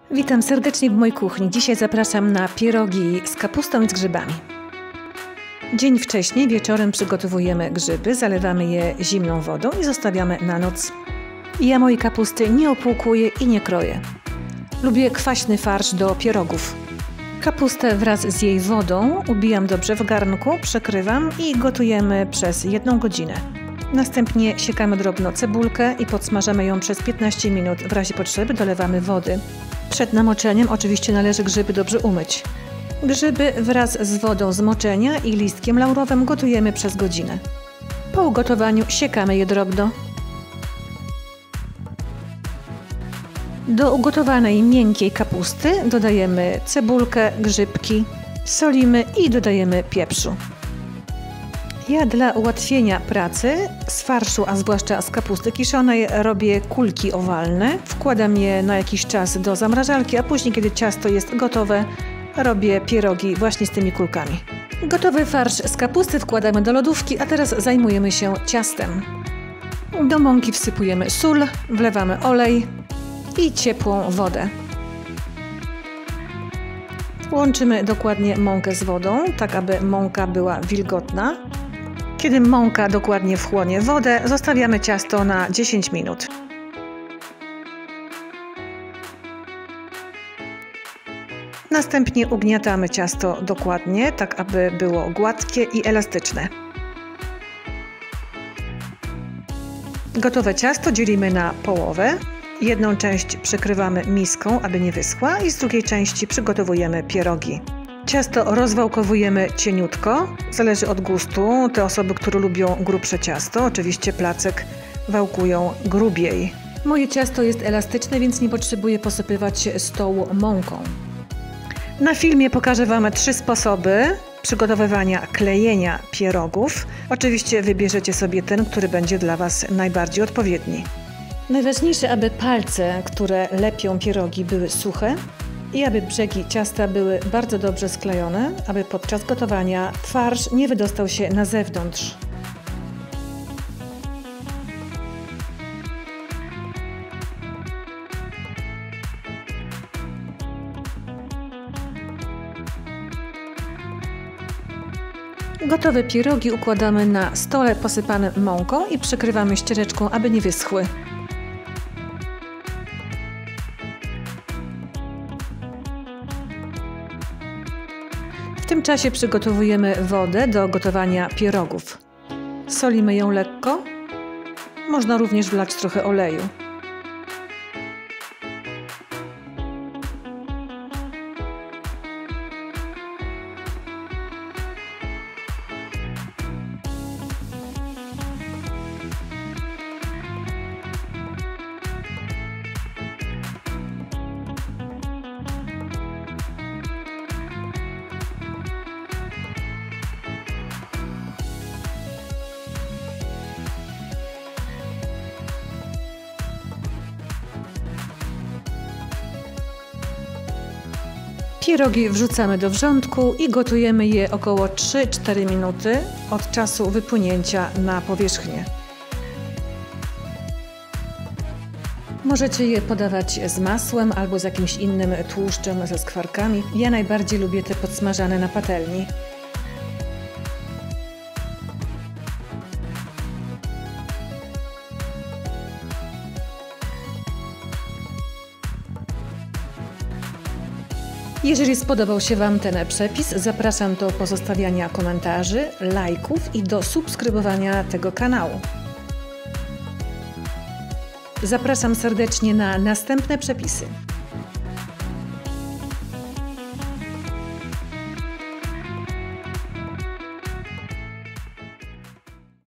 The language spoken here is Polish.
Witam serdecznie w mojej kuchni. Dzisiaj zapraszam na pierogi z kapustą i z grzybami. Dzień wcześniej, wieczorem przygotowujemy grzyby, zalewamy je zimną wodą i zostawiamy na noc. Ja mojej kapusty nie opłukuję i nie kroję. Lubię kwaśny farsz do pierogów. Kapustę wraz z jej wodą ubijam dobrze w garnku, przekrywam i gotujemy przez 1 godzinę. Następnie siekamy drobno cebulkę i podsmażamy ją przez 15 minut. W razie potrzeby dolewamy wody. Przed namoczeniem oczywiście należy grzyby dobrze umyć. Grzyby wraz z wodą z moczenia i listkiem laurowym gotujemy przez godzinę. Po ugotowaniu siekamy je drobno. Do ugotowanej miękkiej kapusty dodajemy cebulkę, grzybki, solimy i dodajemy pieprzu. Ja dla ułatwienia pracy z farszu, a zwłaszcza z kapusty kiszonej, robię kulki owalne. Wkładam je na jakiś czas do zamrażalki, a później, kiedy ciasto jest gotowe, robię pierogi właśnie z tymi kulkami. Gotowy farsz z kapusty wkładamy do lodówki, a teraz zajmujemy się ciastem. Do mąki wsypujemy sól, wlewamy olej i ciepłą wodę. Łączymy dokładnie mąkę z wodą, tak aby mąka była wilgotna. Kiedy mąka dokładnie wchłonie wodę, zostawiamy ciasto na 10 minut. Następnie ugniatamy ciasto dokładnie, tak aby było gładkie i elastyczne. Gotowe ciasto dzielimy na połowę. Jedną część przykrywamy miską, aby nie wyschła, i z drugiej części przygotowujemy pierogi. Ciasto rozwałkowujemy cieniutko, zależy od gustu. Te osoby, które lubią grubsze ciasto, oczywiście placek wałkują grubiej. Moje ciasto jest elastyczne, więc nie potrzebuję posypywać stołu mąką. Na filmie pokażę Wam 3 sposoby przygotowywania klejenia pierogów. Oczywiście wybierzecie sobie ten, który będzie dla Was najbardziej odpowiedni. Najważniejsze, aby palce, które lepią pierogi, były suche i aby brzegi ciasta były bardzo dobrze sklejone, aby podczas gotowania farsz nie wydostał się na zewnątrz. Gotowe pierogi układamy na stole posypanym mąką i przykrywamy ściereczką, aby nie wyschły. W tym czasie przygotowujemy wodę do gotowania pierogów. Solimy ją lekko. Można również wlać trochę oleju. Pierogi wrzucamy do wrzątku i gotujemy je około 3-4 minuty od czasu wypłynięcia na powierzchnię. Możecie je podawać z masłem albo z jakimś innym tłuszczem, ze skwarkami. Ja najbardziej lubię te podsmażane na patelni. Jeżeli spodobał się Wam ten przepis, zapraszam do pozostawiania komentarzy, lajków i do subskrybowania tego kanału. Zapraszam serdecznie na następne przepisy.